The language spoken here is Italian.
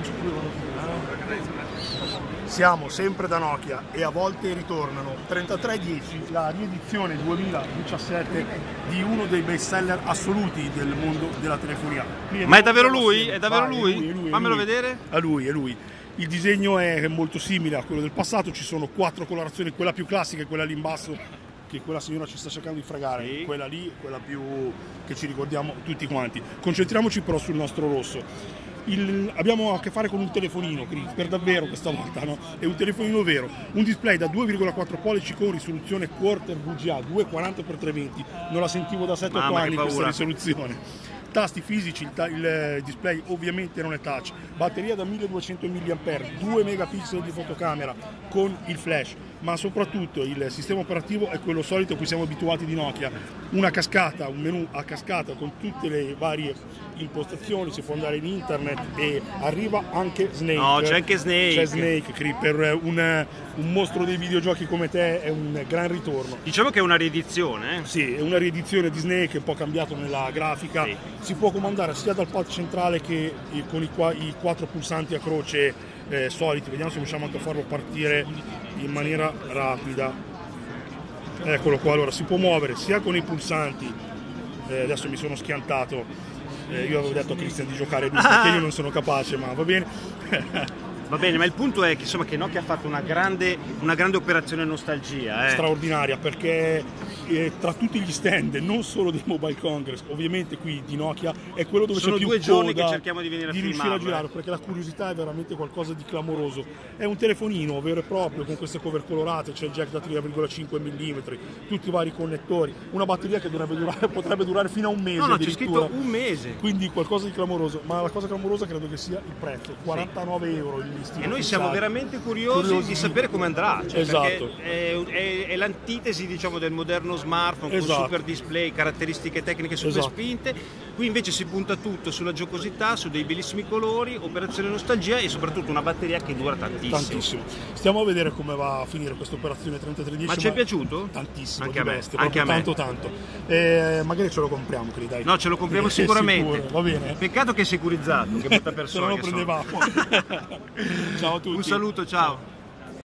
Siamo sempre da Nokia e a volte ritornano 3310, la riedizione 2017 di uno dei best seller assoluti del mondo della telefonia. Ma è davvero lui? È davvero lui? Fammelo vedere. È lui, è lui. Il disegno è molto simile a quello del passato, ci sono 4 colorazioni, quella più classica è quella lì in basso, che quella signora ci sta cercando di fregare, sì. Quella lì, quella più che ci ricordiamo tutti quanti. Concentriamoci però sul nostro rosso. Abbiamo a che fare con un telefonino, per davvero questa volta, no? È un telefonino vero, un display da 2,4 pollici con risoluzione Quarter VGA 240x320, non la sentivo da 7-8 anni questa risoluzione. Tasti fisici, il display ovviamente non è touch, batteria da 1200 mAh, 2 megapixel di fotocamera con il flash, ma soprattutto il sistema operativo è quello solito a cui siamo abituati di Nokia, una cascata, un menu a cascata con tutte le varie impostazioni, si può andare in internet e arriva anche Snake. No, c'è anche Snake. C'è Snake, per un mostro dei videogiochi come te è un gran ritorno. Diciamo che è una riedizione, eh? Sì, è una riedizione di Snake, un po' cambiato nella grafica. Sì. Si può comandare sia dal pad centrale che con i 4 pulsanti a croce soliti. Vediamo se riusciamo anche a farlo partire in maniera rapida. Eccolo qua, allora si può muovere sia con i pulsanti, adesso mi sono schiantato. Io avevo detto a Christian di giocare lui perché io non sono capace, ma va bene. Va bene, ma il punto è che, insomma, che Nokia ha fatto una grande operazione nostalgia. Straordinaria, perché tra tutti gli stand, non solo dei Mobile Congress, ovviamente qui di Nokia, è quello dove c'è più coda. Sono 2 giorni che cerchiamo di venire a riuscire a girare, perché la curiosità è veramente qualcosa di clamoroso. È un telefonino vero e proprio, con queste cover colorate, c'è il jack da 3,5 mm, tutti i vari connettori, una batteria che potrebbe durare fino a un mese. No, c'è scritto un mese. Quindi qualcosa di clamoroso, ma la cosa clamorosa credo che sia il prezzo, 49 euro il listino. E noi siamo veramente curiosi di sapere come andrà, cioè, esatto. È l'antitesi, diciamo, del moderno smartphone, esatto, con super display, caratteristiche tecniche super, esatto, spinte. Qui invece si punta tutto sulla giocosità, su dei bellissimi colori, operazione nostalgia e soprattutto una batteria che dura tantissimo. Stiamo a vedere come va a finire questa operazione 3310. Ma ci è piaciuto? Tantissimo, anche a me, bestia, anche a me. Tanto. Magari ce lo compriamo, dai. No, ce lo compriamo sicuramente. Sicuro, va bene. Peccato che è securizzato, che brutta persona. Se no lo prendevamo. Ciao a tutti. Un saluto, ciao.